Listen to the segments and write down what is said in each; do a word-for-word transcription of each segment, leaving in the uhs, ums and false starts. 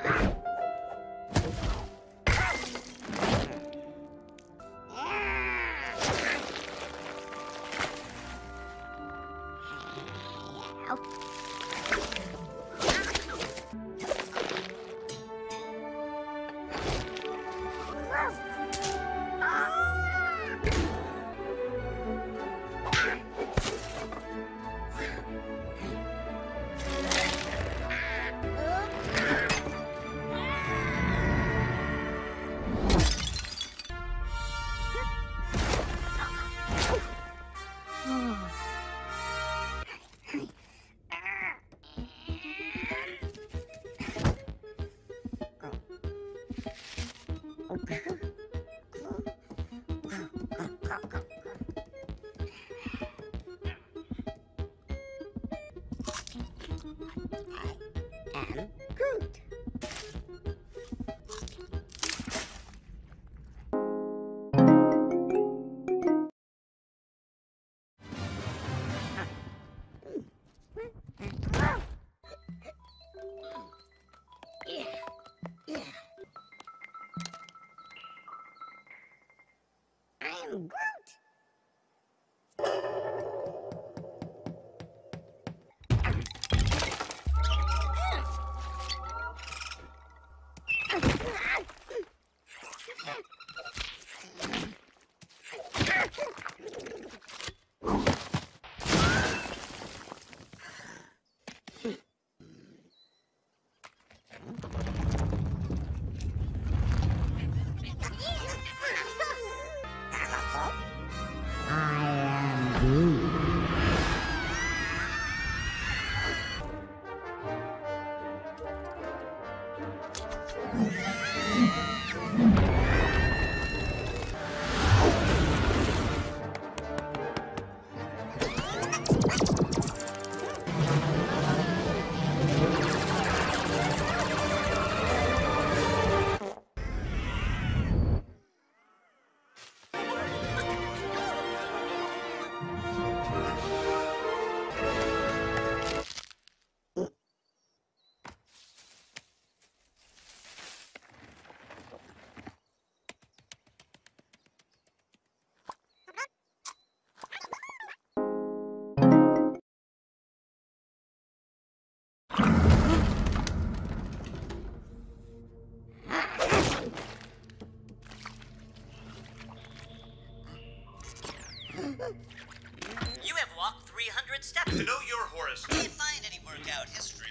I'm Groot. You have walked three hundred steps. Know your Horus. Can't find any workout history.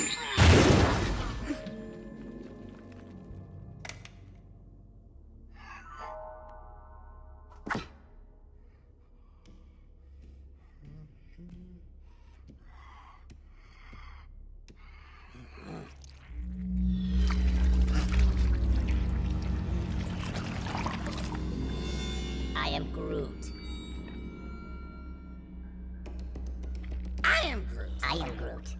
I am Groot. I am Groot. I am Groot.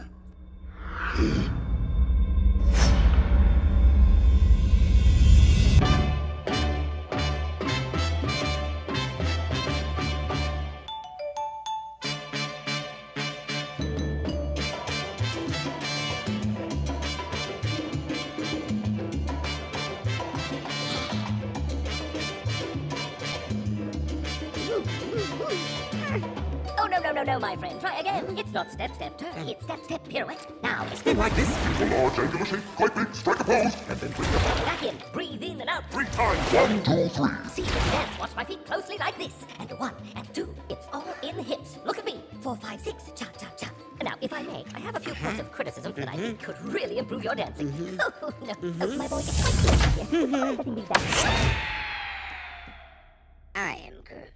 Oh, no, no, no, no, my friend. Try again. It's not step, step, turn. It's step, step, pirouette. Now, step Then like this. A large angular shape, quite big, strike a pose, and then bring your heart back in. Breathe in and out. three times. One, two, three. See the dance. Watch my feet closely like this. And one, and two. It's all in the hips. Look at me. Four, five, six. Cha, cha, cha. Now, if I may, I have a few points of criticism that I think could really improve your dancing. Oh, no. Oh, my boy, it's quite close here. Oh, let me leave that. I am Groot.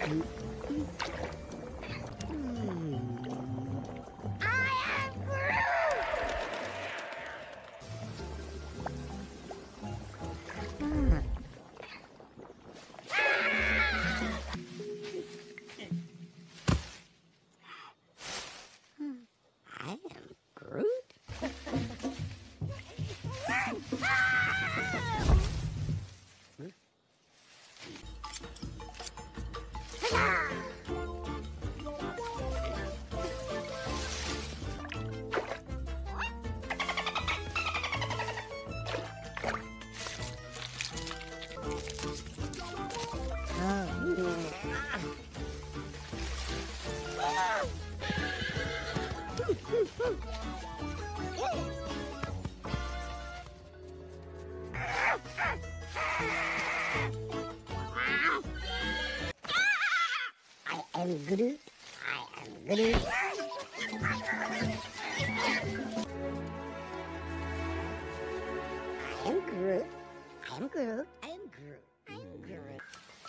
I am Groot. I am Groot. I am Groot. I am Groot. I am Groot. I am Groot.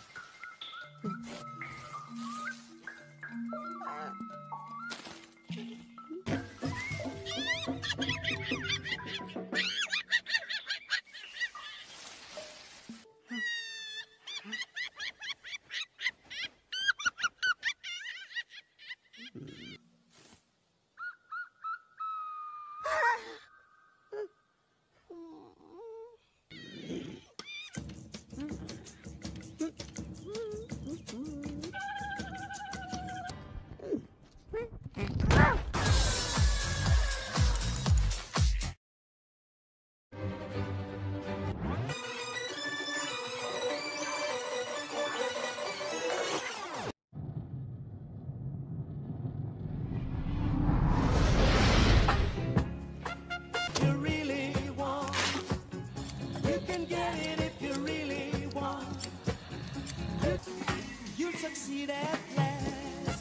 Succeed at last.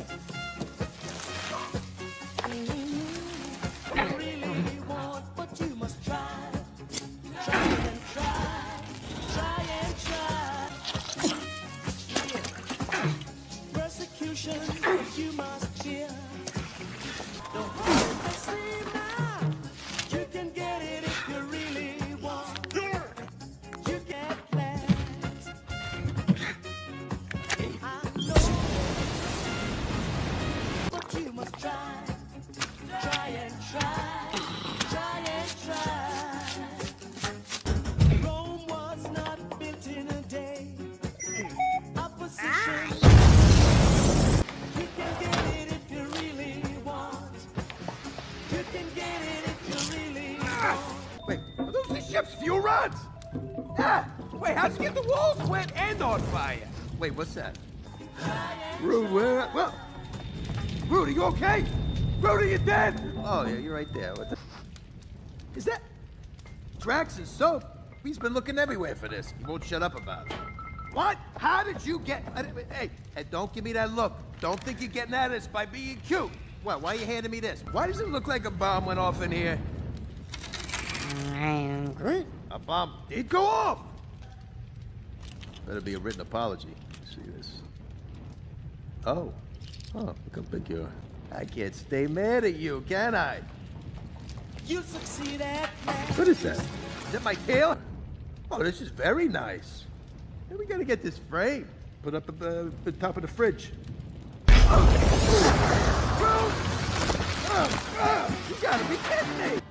You really want, but you must try. Try and try. Try and try. Yeah. Persecution you must fear. Don't hold the same now. You can get it if you really want. You get plans. You must try, try and try, try and try. Rome was not built in a day. Opposition, you can get it if you really want. You can get it if you really want. Wait, are those the ship's fuel rods? Ah! Wait, how'd you get the walls wet and on fire? Wait, what's that? Rude, where? Well, Rude, are you okay? Rude, are you dead? Oh, yeah, you're right there. What the? Is that Drax's soap? He's been looking everywhere for this. He won't shut up about it. What? How did you get? Hey, hey, don't give me that look. Don't think you're getting at us by being cute. Well, why are you handing me this? Why does it look like a bomb went off in here? I am Groot. A bomb did go off. Better be a written apology. Let's see this. Oh. Oh, look how big you are. I can't stay mad at you, can I? You succeed at last. What is that? Is that my tail? Oh, this is very nice. Hey, we gotta get this framed. Put up at the, the top of the fridge. Oh. Oh. Oh. Oh. You gotta be kidding me!